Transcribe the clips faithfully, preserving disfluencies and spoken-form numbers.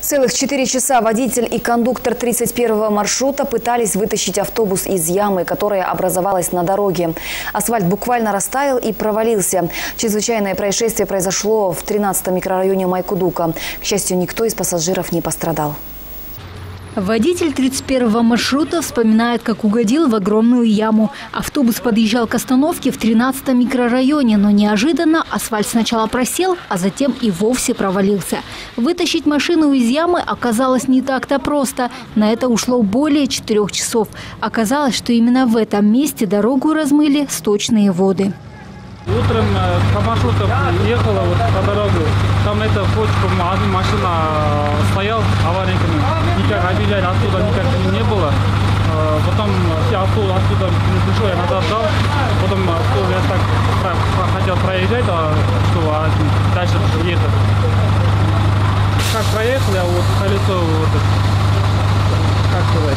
Целых четыре часа водитель и кондуктор тридцать первого маршрута пытались вытащить автобус из ямы, которая образовалась на дороге. Асфальт буквально растаял и провалился. Чрезвычайное происшествие произошло в тринадцатом микрорайоне Майкудука. К счастью, никто из пассажиров не пострадал. Водитель тридцать первого маршрута вспоминает, как угодил в огромную яму. Автобус подъезжал к остановке в тринадцатом микрорайоне, но неожиданно асфальт сначала просел, а затем и вовсе провалился. Вытащить машину из ямы оказалось не так-то просто. На это ушло более четырех часов. Оказалось, что именно в этом месте дорогу размыли сточные воды. Утром по маршруту ехала вот по дороге. Там это почку, одна машина стоял аварийками. Никак объезжать оттуда никак не было. Потом все автобус оттуда пришел, я назад дал. Потом я так хотел проезжать, что дальше ехать. Как проехали, а вот колесо, вот, как сказать,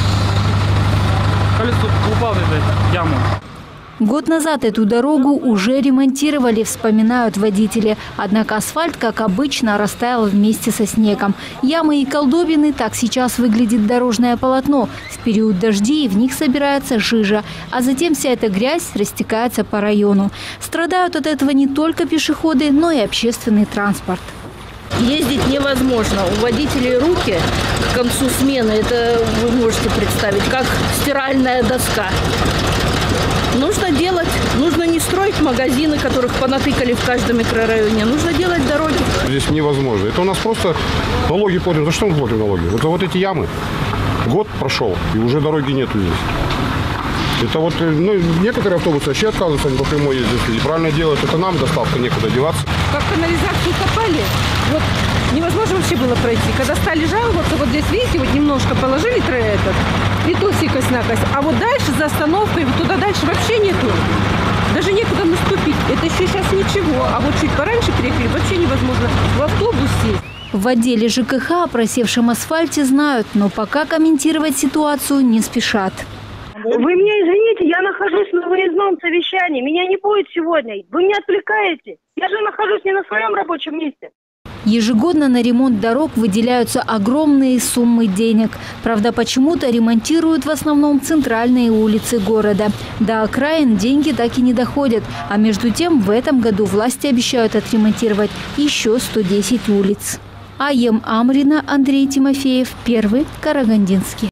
колесо упало в яму. Год назад эту дорогу уже ремонтировали, вспоминают водители. Однако асфальт, как обычно, растаял вместе со снегом. Ямы и колдобины – так сейчас выглядит дорожное полотно. В период дождей в них собирается жижа, а затем вся эта грязь растекается по району. Страдают от этого не только пешеходы, но и общественный транспорт. Ездить невозможно. У водителей руки к концу смены, это вы можете представить, как стиральная доска. Нужно делать, нужно не строить магазины, которых понатыкали в каждом микрорайоне, нужно делать дороги. Здесь невозможно. Это у нас просто налоги платим. За что мы платим налоги? Вот за вот эти ямы. Год прошел, и уже дороги нету здесь. Это вот, ну, некоторые автобусы вообще отказываются, они по прямой ездят. И правильно делают, это нам доставка, некуда деваться. Как канализацию копали, вот невозможно вообще было пройти. Когда стали жаловаться, вот здесь, видите, вот немножко положили этот, витосикость-накость, а вот дальше за остановкой, вот туда дальше вообще нету. Даже некуда наступить. Это еще сейчас ничего, а вот чуть пораньше приехали, вообще невозможно в автобус сесть. В отделе ЖКХ о просевшем асфальте знают, но пока комментировать ситуацию не спешат. Вы меня извините, я нахожусь на выездном совещании. Меня не будет сегодня. Вы меня отвлекаете. Я же нахожусь не на своем рабочем месте. Ежегодно на ремонт дорог выделяются огромные суммы денег. Правда, почему-то ремонтируют в основном центральные улицы города. До окраин деньги так и не доходят. А между тем в этом году власти обещают отремонтировать еще сто десять улиц. Аем Амрина, Андрей Тимофеев, Первый Карагандинский.